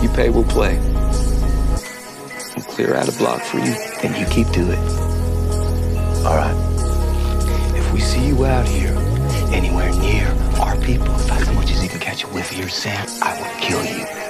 You pay, we'll play. We'll clear out a block for you. Then you keep to it. All right. If we see you out here, anywhere near our people, if I so much as even catch a whiff of your scent, I will kill you.